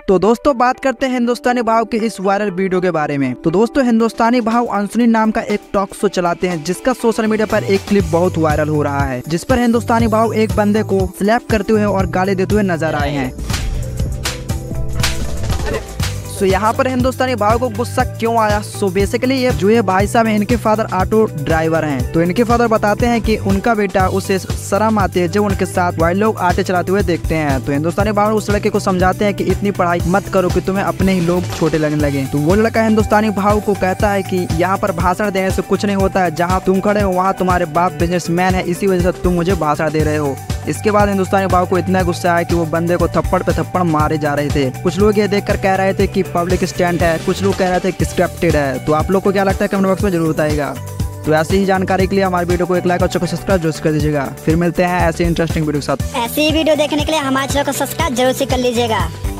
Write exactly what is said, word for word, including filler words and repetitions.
तो दोस्तों बात करते हैं हिंदुस्तानी भाव के इस वायरल वीडियो के बारे में। तो दोस्तों हिंदुस्तानी भाव अंशुनी नाम का एक टॉक शो चलाते हैं, जिसका सोशल मीडिया पर एक क्लिप बहुत वायरल हो रहा है, जिस पर हिंदुस्तानी भाव एक बंदे को स्लैप करते हुए और गाली देते हुए नजर आए हैं। सो so, यहाँ पर हिंदुस्तानी भाव को गुस्सा क्यों आया? सो so, बेसिकली ये जो ये भाई साहब हैं, इनके फादर ऑटो ड्राइवर हैं। तो इनके फादर बताते हैं कि उनका बेटा उसे शर्म आती है जब उनके साथ वही लोग ऑटो चलाते हुए देखते हैं। तो हिंदुस्तानी भाव उस लड़के को समझाते हैं कि इतनी पढ़ाई मत करो कि तुम्हें अपने ही लोग छोटे लगने लगे। तो वो लड़का हिंदुस्तानी भाव को कहता है कि यहाँ पर भाषण देने से कुछ नहीं होता है, जहाँ तुम खड़े हो वहाँ तुम्हारे बाप बिजनेसमैन है, इसी वजह से तुम मुझे भाषण दे रहे हो। इसके बाद हिंदुस्तानी भाव को इतना गुस्सा आया कि वो बंदे को थप्पड़ पे थप्पड़ मारे जा रहे थे। कुछ लोग ये देखकर कह रहे थे कि पब्लिक स्टंट है, कुछ लोग कह रहे थे कि स्क्रिप्टेड है। तो आप लोग को क्या लगता है कमेंट बॉक्स में जरूर बताइएगा। तो ऐसी ही जानकारी के लिए हमारे वीडियो को एक लाइक और चैनल को सब्सक्राइब जरूर कर दीजिएगा। फिर मिलते हैं ऐसे इंटरेस्टिंग वीडियो के साथ। ऐसी वीडियो देखने के लिए हमारे चैनल को सब्सक्राइब जरूर से कर लीजिएगा।